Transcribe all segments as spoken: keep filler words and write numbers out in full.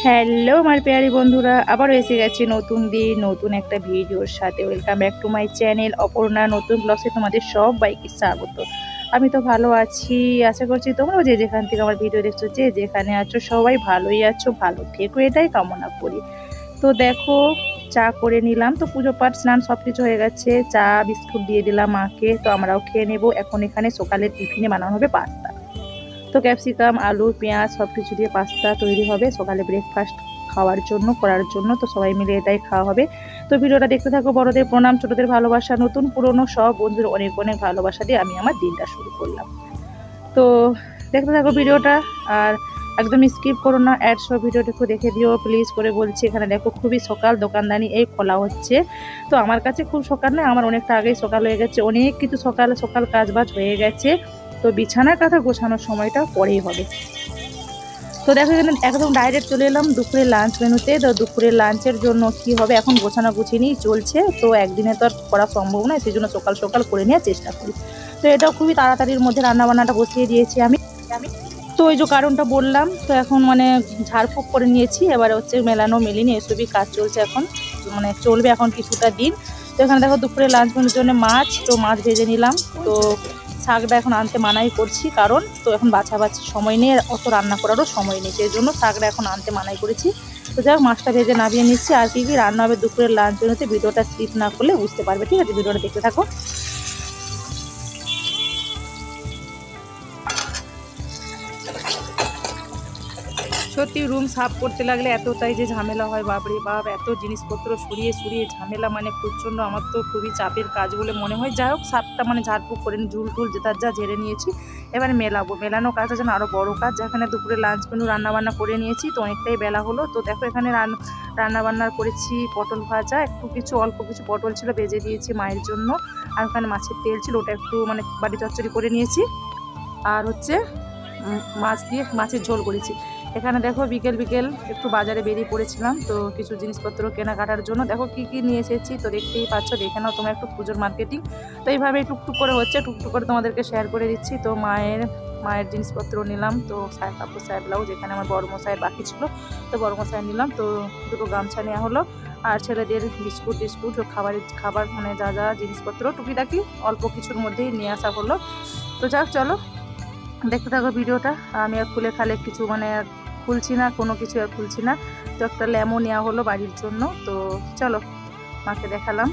Hello আমার প্যারি বন্ধুরা, আবারও এসে গেছি নতুন দিন নতুন একটা ভিডিওর সাথে। Welcome back to my channel Aparna নতুন ব্লগে তোমাদের সবাইকে স্বাগত। আমি তো ভালো আছি, আশা করছি তোমরাও যে যেখান থেকে আমার ভিডিও দেখছো যে যেখানে আছো সবাই ভালোই আছো, ভালো থেকো এটাই কামনা করি। তো দেখো, চা করে নিলাম, তো পুজো পাঠ স্নান সব কিছু হয়ে গেছে। চা বিস্কুট দিয়ে দিলাম মাকে, তো আমরাও খেয়ে নেবো। এখন এখানে সকালের টিফিনে বানানো হবে পাস্তা। তো ক্যাপসিকাম আলু পেঁয়াজ সব কিছু দিয়ে পাস্তা তৈরি হবে সকালে ব্রেকফাস্ট খাওয়ার জন্য করার জন্য। তো সবাই মিলে এটাই খাওয়া হবে। তো ভিডিওটা দেখতে থাকো। বড়দের প্রণাম, ছোটদের ভালোবাসা, নতুন পুরনো সব বন্ধুদের অনেক অনেক ভালোবাসা দিয়ে আমি আমার দিনটা শুরু করলাম। তো দেখতে থাকো ভিডিওটা, আর একদম স্কিপ করো না, অ্যাড সব ভিডিওটা একটু দেখে দিও প্লিজ করে বলছি। এখানে দেখো খুবই সকাল, দোকানদানি এই খোলা হচ্ছে। তো আমার কাছে খুব সকাল নয়, আমার অনেকটা আগেই সকাল হয়ে গেছে, অনেক কিছু সকাল সকাল কাজবাজ হয়ে গেছে। তো বিছানার কথা গোছানোর সময়টা পরেই হবে। তো দেখো এখানে একদম ডাইরেক্ট চলে এলাম দুপুরের লাঞ্চ মেনুতে। তো দুপুরের লাঞ্চের জন্য কি হবে এখন গোছানো গুছিনি চলছে, তো একদিনে তো আর করা সম্ভব নয়, সেই জন্য সকাল সকাল করে নেওয়ার চেষ্টা করি। তো এটাও খুবই তাড়াতাড়ির মধ্যে রান্নাবান্নাটা বসিয়ে দিয়েছি আমি আমি তো ওই যে কারণটা বললাম, তো এখন মানে ঝাড়ফুঁক করে নিয়েছি, এবারে হচ্ছে মেলানো মেলিনি এসবই কাজ চলছে এখন, মানে চলবে এখন কিছুটা দিন। তো এখানে দেখো দুপুরে লাঞ্চ মেনুর জন্য মাছ, তো মাছ ভেজে নিলাম। তো শাকটা এখন আনতে মানাই করছি, কারণ তো এখন বাছাবাছি সময় নেই, অত রান্না করারও সময় নেই, সেই জন্য শাকটা এখন আনতে মানাই করেছি। তো যাই হোক মাছটা ভেজে নামিয়ে নিচ্ছি। আর কি কি রান্না হবে দুপুরের লাঞ্চ মেনুতে ভিডিওটা স্কিপ না করলে বুঝতে পারবে, ঠিক আছে? ভিডিওটা দেখতে থাকো। সত্যি রুম সাফ করতে লাগলে এতটাই যে ঝামেলা হয়, বাপরে বাপ, এত জিনিসপত্র সরিয়ে সরিয়ে ঝামেলা, মানে প্রচণ্ড। আমার তো খুবই চাপের কাজ বলে মনে হয়। যাই হোক সাফটা মানে ঝাড়ফুঁক করে নিই, ঝুল ঝুল যেটার যা ঝেড়ে নিয়েছি। এবারে মেলাবো, মেলানো কাজটা যেন আরও বড়ো কাজ। যেখানে দুপুরে লাঞ্চ মেনু রান্নাবান্না করে নিয়েছি, তো অনেকটাই বেলা হলো। তো দেখো এখানে রান্নাবান্না করেছি পটল ভাজা, একটু কিছু অল্প কিছু পটল ছিল ভেজে দিয়েছি মায়ের জন্য। আর ওখানে মাছের তেল ছিল, ওটা একটু মানে বাড়ি চচ্চড়ি করে নিয়েছি। আর হচ্ছে মাছ দিয়ে মাছের ঝোল করেছি। এখানে দেখো বিকেল বিকেল একটু বাজারে বেরিয়ে পড়েছিলাম, তো কিছু জিনিসপত্র কেনাকাটার জন্য। দেখো কি কি নিয়ে এসেছি, তো দেখতেই পাচ্ছ, দেখে নাও তোমার একটু পুজোর মার্কেটিং। তো এইভাবে টুকটুক করে হচ্ছে, টুকটুক করে তোমাদেরকে শেয়ার করে দিচ্ছি। তো মায়ের মায়ের জিনিসপত্র নিলাম, তো সাহেব কাপড় সাহেব ব্লাউজ, এখানে আমার বড় মশাইয়ের বাকি ছিল, তো বড় মশাই নিলাম। তো দুটো গামছা নেওয়া হলো। আর ছেলেদের বিস্কুট টিস্কুট খাবারের খাবার মানে যা যা জিনিসপত্র টুকিটাকি অল্প কিছুর মধ্যেই নিয়ে আসা হলো। তো যাক চলো দেখতে থাকো ভিডিওটা। আমি আর খুলে খালে কিছু মানে খুলছি না, কোনো কিছু আর খুলছি না। তো একটা লেমন নেওয়া হলো বাড়ির জন্য। তো চলো মাকে দেখালাম।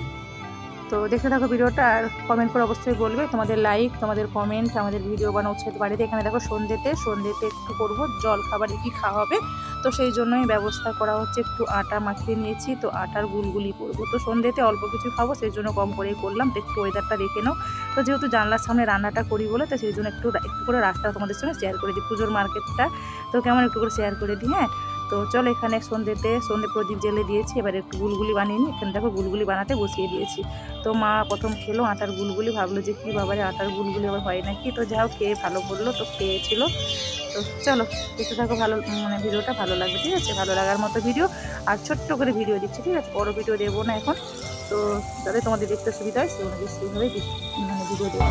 তো দেখতে থাকো ভিডিওটা, আর কমেন্ট করে অবশ্যই বলবে তোমাদের লাইক তোমাদের কমেন্ট আমাদের ভিডিও বানা উৎসাহিত বাড়িতে। এখানে দেখো সন্ধ্যেতে সন্ধ্যেতে একটু করবো জল খাবারে কি খাওয়া হবে, তো সেই জন্যই ব্যবস্থা করা হচ্ছে। একটু আটা মাখিয়ে নিয়েছি, তো আটার গুলগুলি করবো। তো সন্ধ্যেতে অল্প কিছু খাবো, সেই জন্য কম করেই করলাম। তো একটু ওয়েদারটা দেখে নাও। তো যেহেতু জানলার সামনে রান্নাটা করি বলে, তো সেই জন্য একটু একটু করে রাস্তা তোমাদের সঙ্গে শেয়ার করে দিই, পুজোর মার্কেটটা তো কেমন একটু করে শেয়ার করে দিই। হ্যাঁ, তো চলো এখানে সন্ধ্যেতে সন্ধ্যে প্রদীপ জেলে দিয়েছি, এবার একটু গুলগুলি বানিয়ে নিই। এখানে দেখো গুলগুলি বানাতে বসিয়ে দিয়েছি। তো মা প্রথম খেলো আটার গুলগুলি, ভাবলো যে কী বাবারে আটার গুলগুলি আবার হয় নাকি, তো যাও খেয়ে ভালো বললো, তো খেয়েছিল। তো চলো দেখতে থাকো, ভালো মানে ভিডিওটা ভালো লাগবে, ঠিক আছে? ভালো লাগার মতো ভিডিও, আর ছোট্ট করে ভিডিও দিচ্ছি, ঠিক আছে? বড় ভিডিও দেবো না এখন। তো যাতে তোমাদের দেখতে সুবিধা হয় সেই অনুযায়ী সেইভাবেই মানে ভিডিও দেবো।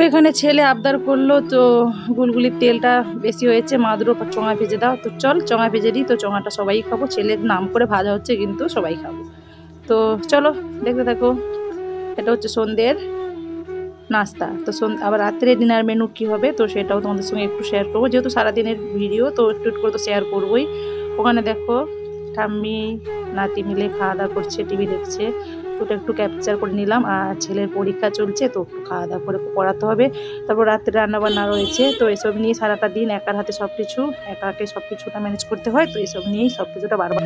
এখানে ছেলে আবদার করলো, তো গুলগুলির তেলটা বেশি হয়েছে, মাদুরো চোঙা ভেজে দাও। তো চল চোঙা ভেজে দিই। তো চোঙাটা সবাই খাবো, ছেলের নাম করে ভাজা হচ্ছে কিন্তু সবাই খাবো। তো চলো দেখতে থাকো। এটা হচ্ছে সন্ধ্যের নাস্তা। তো আবার রাত্রে ডিনার মেনু কী হবে তো সেটাও তোমাদের সঙ্গে একটু শেয়ার করবো, যেহেতু সারাদিনের ভিডিও তো একটু একটু করে তো শেয়ার করবোই। ওখানে দেখো ঠাম্মি নাতি মিলে খাওয়া দাওয়া করছে, টিভি দেখছে, তো ওটা একটু ক্যাপচার করে নিলাম। আর ছেলের পরীক্ষা চলছে, তো একটু খাওয়া দাওয়া করে পড়াতে হবে। তারপর রাত্রে রান্নাবান্না রয়েছে, তো এসব নিয়ে সারাটা দিন একার হাতে সব কিছু একাকে সব কিছুটা ম্যানেজ করতে হয়। তো এসব নিয়েই সব কিছুটা বারবার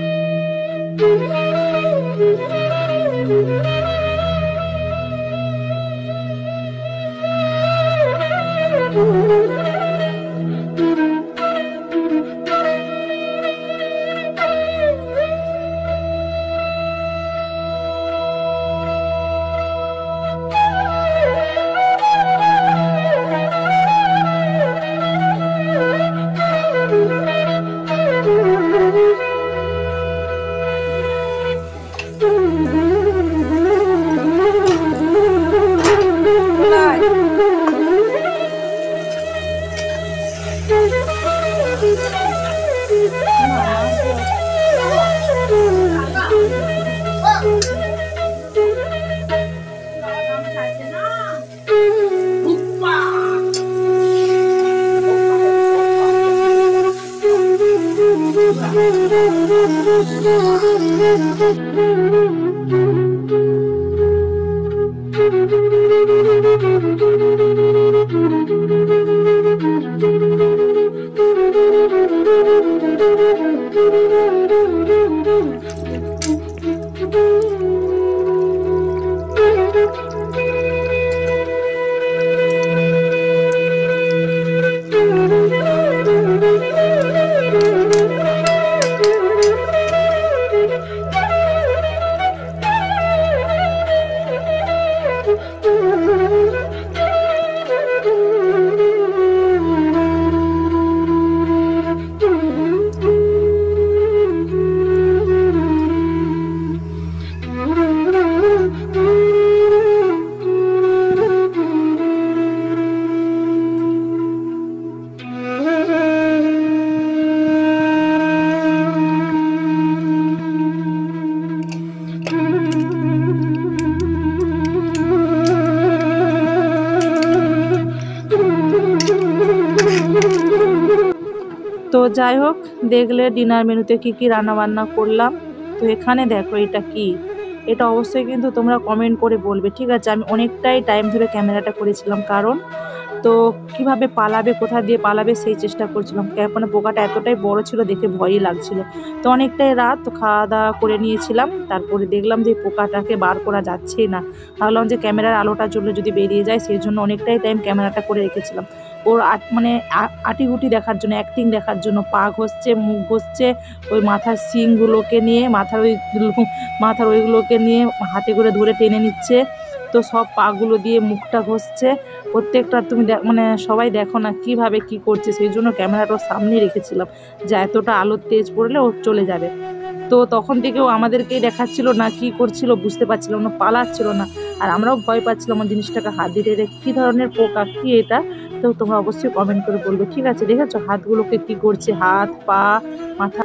তো যাই হোক, দেখলে ডিনার মেনুতে কি কি রান্না বান্না করলাম। তো এখানে দেখো এটা কি, এটা অবশ্যই কিন্তু তোমরা কমেন্ট করে বলবে, ঠিক আছে? আমি অনেকটাই টাইম ধরে ক্যামেরাটা করেছিলাম, কারণ তো কিভাবে পালাবে, কোথা দিয়ে পালাবে সেই চেষ্টা করছিলাম। মানে পোকাটা এতটাই বড় ছিল, দেখে ভয়ই লাগছিল। তো অনেকটাই রাত, তো খাওয়া দাওয়া করে নিয়েছিলাম। তারপরে দেখলাম যে পোকাটাকে বার করা যাচ্ছেই না। ভাবলাম যে ক্যামেরার আলোটা জ্বললে যদি বেরিয়ে যায়, সেই জন্য অনেকটাই টাইম ক্যামেরাটা করে রেখেছিলাম। ওর আট মানে আটিগুটি দেখার জন্য, অ্যাক্টিং দেখার জন্য পা ঘষছে, মুখ ঘষছে, ওই মাথার শিংগুলোকে নিয়ে, মাথার ওই মাথার ওইগুলোকে নিয়ে হাতে করে ধরে টেনে নিচ্ছে। তো সব পাগুলো দিয়ে মুখটা ঘষছে প্রত্যেকটা। তুমি মানে সবাই দেখো না কিভাবে কি করছে, সেই জন্য ক্যামেরাটা সামনে রেখেছিলাম, যে এতটা আলোর তেজ পড়লে ও চলে যাবে। তো তখন থেকেও আমাদেরকেই দেখাচ্ছিল না, কি করছিল বুঝতে পারছিলাম না, পালাচ্ছিল না। আর আমরাও ভয় পাচ্ছিলাম ওই জিনিসটাকে হাত দিতে। কী ধরনের পোকা, কি এটা? তো তোমরা অবশ্যই কমেন্ট করে বলবে, ঠিক আছে? দেখেছো হাতগুলোকে কি করছে, হাত পা মাথা,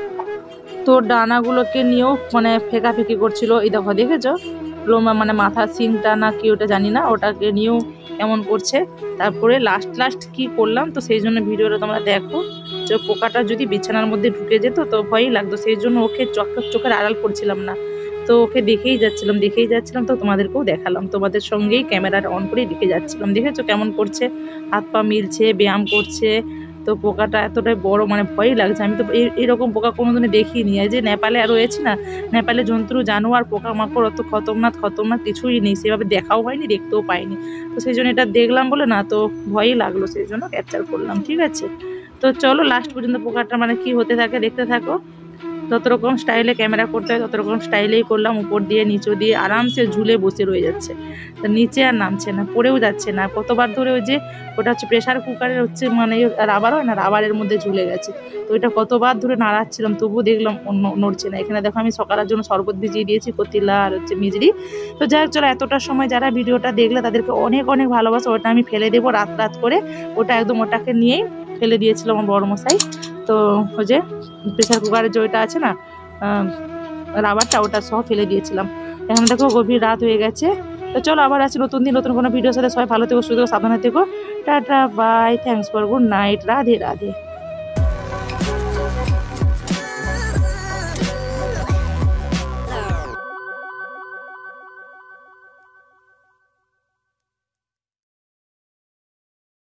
তো ডানাগুলোকে নিয়েও মানে ফেঁকাফেঁকি করছিল। এই দেখো দেখেছো, লোমা মানে মাথার সিংটা না কি ওটা জানি না, ওটাকে নিয়েও এমন করছে। তারপরে লাস্ট লাস্ট কি করলাম, তো সেই জন্য ভিডিওটা তোমরা দেখো। যে পোকাটা যদি বিছানার মধ্যে ঢুকে যেত তো ভয়ই লাগতো, সেই জন্য ওকে চোখ চোখের আড়াল করছিলাম না। তো ওকে দেখেই যাচ্ছিলাম দেখেই যাচ্ছিলাম তো তোমাদেরকেও দেখালাম, তোমাদের সঙ্গেই ক্যামেরাটা অন করেই দেখে যাচ্ছিলাম। দেখেছো কেমন করছে, হাত পা মিলছে, ব্যায়াম করছে। তো পোকাটা এতটাই বড়, মানে ভয়ই লাগছে। আমি তো এইরকম পোকা কোনোদিনও দেখিনি। এই যে নেপালে রয়েছে না, নেপালে জন্তু জানোয়ার পোকামাকড় অত খতরনাক খতরনাক কিছুই নেই, সেভাবে দেখাও হয়নি, দেখতেও পাইনি। তো সেই জন্য এটা দেখলাম বলে না, তো ভয়ই লাগলো, সেই জন্য ক্যাপচার করলাম, ঠিক আছে? তো চলো লাস্ট পর্যন্ত পোকাটা মানে কি হতে থাকে দেখতে থাকো। তো যত রকম স্টাইলে ক্যামেরা করতে হয় তত রকম স্টাইলেই করলাম, উপর দিয়ে নিচে দিয়ে আরামসে ঝুলে বসে রয়ে যাচ্ছে, তো নিচে আর নামছে না, পড়েও যাচ্ছে না। কতবার ধরে ওই যে ওটা হচ্ছে প্রেশার কুকারের হচ্ছে মানে রাবার হয় না, রাবারের মধ্যে ঝুলে গেছে, তো ওইটা কতবার ধরে নাড়াচ্ছিলাম তবুও দেখলাম অন্য নড়ছে না। এখানে দেখো আমি সকালের জন্য শরবত ভিজিয়ে দিয়েছি, কতিলা আর হচ্ছে মিজরি। তো যাই হোক চলো, এতটা সময় যারা ভিডিওটা দেখলে তাদেরকে অনেক অনেক ভালোবাসা। ওটা আমি ফেলে দেবো রাত রাত করে, ওটা একদম ওটাকে নিয়েই ফেলে দিয়েছিল আমার বড় মশাই। তো ওই যে প্রেশার কুকারের যে ওইটা আছে না রাবারটা, ওটা সহ ফেলে দিয়েছিলাম। এখন দেখো গভীর রাত হয়ে গেছে। তো চলো আবার আসি নতুন দিন নতুন কোনো ভিডিওর সাথে। সবাই ভালো থেকো, সুস্থ থেকো, সাবধানে থেকো। Tata bye, thanks for good night, Radhe Radhe.